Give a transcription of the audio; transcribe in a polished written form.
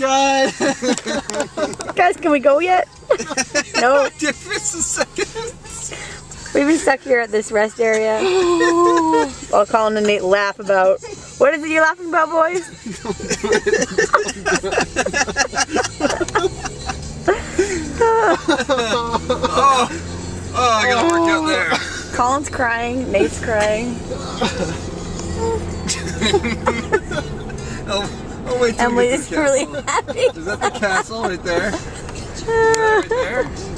ride. Guys, can we go yet? No. Just a second. We've been stuck here at this rest area while Colin and Nate laugh about. What is it you're laughing about, boys? Oh, I gotta work out there. Colin's crying, Nate's crying. Oh wait till Emily is really happy. Is that the castle right there? Is that right there?